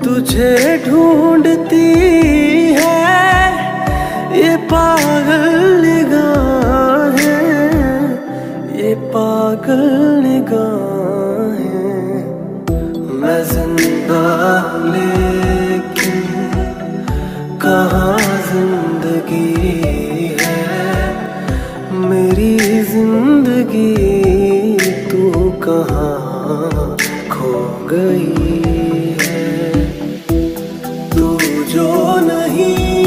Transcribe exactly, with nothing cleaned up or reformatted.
तुझे ढूंढती है ये पागल निगाहें, ये पागल निगाहें। मैं जिंदा लेकिन कहाँ जिंदगी है, मेरी जिंदगी तू कहाँ खो गई है। तू जो नहीं